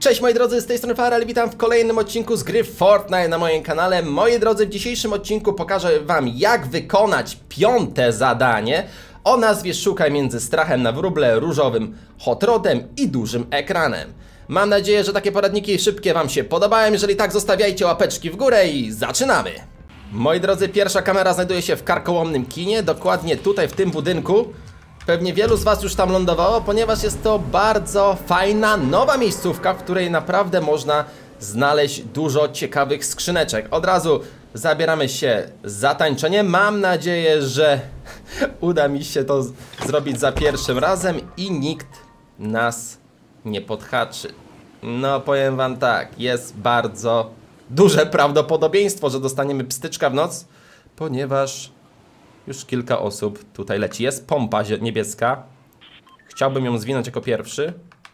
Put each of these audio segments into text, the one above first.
Cześć moi drodzy, z tej strony Farel, witam w kolejnym odcinku z gry Fortnite na moim kanale. Moi drodzy, w dzisiejszym odcinku pokażę wam, jak wykonać 5. zadanie o nazwie Szukaj między strachem na wróble, różowym hot rodem i dużym ekranem. Mam nadzieję, że takie poradniki szybkie wam się podobają. Jeżeli tak, zostawiajcie łapeczki w górę i zaczynamy! Moi drodzy, pierwsza kamera znajduje się w karkołomnym kinie, dokładnie tutaj w tym budynku. Pewnie wielu z was już tam lądowało, ponieważ jest to bardzo fajna, nowa miejscówka, w której naprawdę można znaleźć dużo ciekawych skrzyneczek. Od razu zabieramy się za tańczenie. Mam nadzieję, że uda mi się to zrobić za pierwszym razem i nikt nas nie podhaczy. No powiem wam tak, jest bardzo duże prawdopodobieństwo, że dostaniemy pstyczka w noc, ponieważ już kilka osób tutaj leci. Jest pompa niebieska. Chciałbym ją zwinąć jako pierwszy.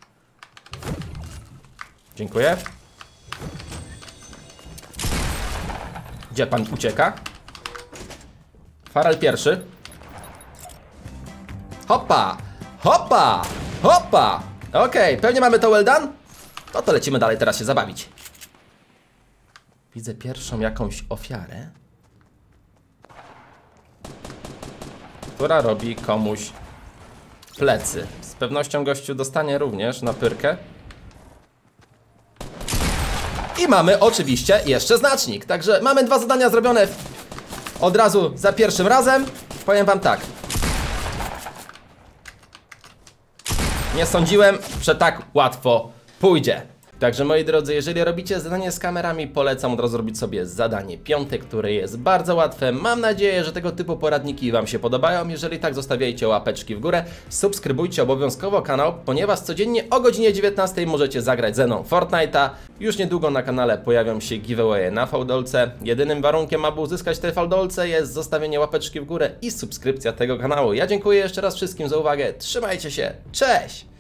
Dziękuję. Gdzie pan ucieka? Farel pierwszy. Hopa! Hopa! Hopa! Okej, pewnie mamy to well done? No to lecimy dalej teraz się zabawić. Widzę pierwszą jakąś ofiarę, która robi komuś plecy. Z pewnością gościu dostanie również na pyrkę. I mamy oczywiście jeszcze znacznik. Także mamy 2 zadania zrobione od razu za pierwszym razem. Powiem wam tak. Nie sądziłem, że tak łatwo pójdzie. Także moi drodzy, jeżeli robicie zadanie z kamerami, polecam od razu robić sobie zadanie 5, które jest bardzo łatwe. Mam nadzieję, że tego typu poradniki wam się podobają. Jeżeli tak, zostawiajcie łapeczki w górę. Subskrybujcie obowiązkowo kanał, ponieważ codziennie o godzinie 19 możecie zagrać ze mną Fortnite'a. Już niedługo na kanale pojawią się giveawaye na fałdolce. Jedynym warunkiem, aby uzyskać te fałdolce, jest zostawienie łapeczki w górę i subskrypcja tego kanału. Ja dziękuję jeszcze raz wszystkim za uwagę. Trzymajcie się. Cześć!